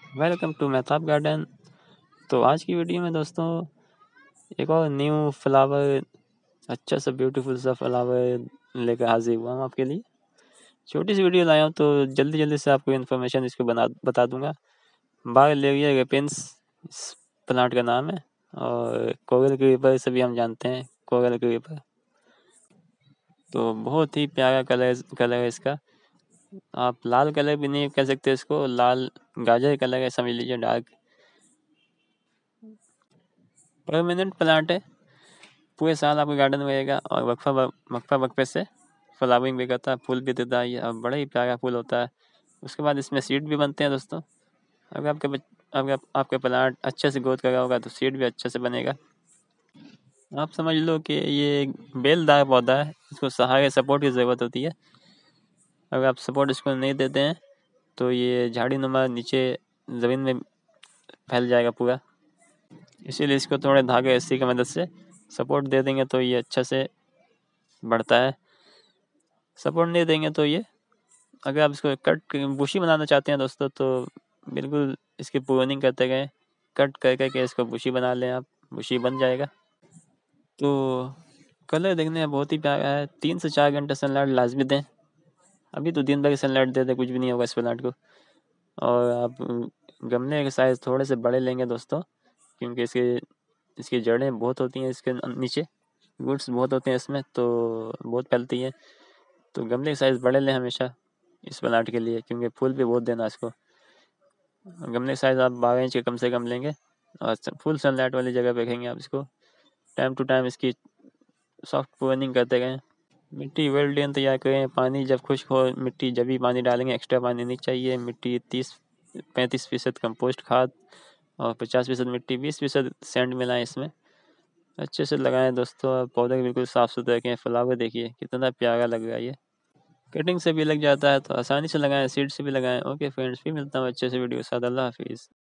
Welcome to Mehtab garden. तो आज की वीडियो में दोस्तों एक और न्यू फ्लावर, अच्छा सा ब्यूटीफुल सा फ्लावर लेकर हाजिर हुआ हूँ आपके लिए। छोटी सी वीडियो लाया हूँ तो जल्दी जल्दी से आपको इन्फॉर्मेशन इसको बता दूंगा। बारलेविया रेपेंस इस प्लांट का नाम है और कोरल क्रीपर से भी हम जानते हैं, कोरल क्रीपर। तो बहुत ही प्यारा कलर है इसका। आप लाल कलर भी नहीं कह सकते इसको, लाल गाजर कलर है समझ लीजिए, डार्क। परमानेंट प्लांट है, पूरे साल आपके गार्डन में रहेगा और वक्फा वक्फे से फ्लावरिंग भी करता है, फूल भी देता है ये, और बड़ा ही प्यारा फूल होता है। उसके बाद इसमें सीड भी बनते हैं दोस्तों। अगर आपके प्लांट अच्छे से ग्रोथ कर रहा होगा तो सीड भी अच्छे से बनेगा। आप समझ लो कि ये एक बेलदार पौधा है, इसको सहारे सपोर्ट की ज़रूरत होती है। अगर आप सपोर्ट इसको नहीं देते हैं तो ये झाड़ी नुमा नीचे ज़मीन में फैल जाएगा पूरा। इसीलिए इसको थोड़े धागे रस्सी की मदद से सपोर्ट दे देंगे तो ये अच्छा से बढ़ता है। सपोर्ट नहीं देंगे तो ये, अगर आप इसको कट बुशी बनाना चाहते हैं दोस्तों तो बिल्कुल इसकी प्रूनिंग करते गए, कट कर करके इसको बुशी बना लें आप, बुशी बन जाएगा। तो कलर देखने में बहुत ही प्यारा है। 3 से 4 घंटे सनलाइट लाजमी दें। अभी तो दिन भर सनलाइट दे दें, कुछ भी नहीं होगा इस प्लांट को। और आप गमले के साइज़ थोड़े से बड़े लेंगे दोस्तों, क्योंकि इसकी जड़ें बहुत होती हैं इसके नीचे, रूट्स बहुत होते हैं इसमें, तो बहुत फैलती है। तो गमले के साइज़ बड़े लें हमेशा इस प्लांट के लिए, क्योंकि फूल भी बहुत देना इसको। गमले साइज़ आप 12 इंच के कम से कम लेंगे और फुल सनलाइट वाली जगह पे रखेंगे आप इसको। टाइम टू टाइम इसकी सॉफ्ट प्रूनिंग करते रहें। मिट्टी वेल ड्रेन तैयार करें। पानी जब खुश्क हो मिट्टी जब भी पानी डालेंगे, एक्स्ट्रा पानी नहीं चाहिए। मिट्टी 30-35% कंपोस्ट खाद और 50% मिट्टी, 20% सैंड मिलाएं इसमें। अच्छे से लगाएं दोस्तों, पौधे बिल्कुल साफ़ सुथरे रखें। फ्लावर देखिए कितना प्यारा लग रहा है ये, कटिंग से भी लग जाता है तो आसानी से लगाएं, सीड से भी लगाएं। ओके फ्रेंड्स, फिर मिलता हूँ अच्छे से वीडियो के साथ। अल्लाह हाफिज़।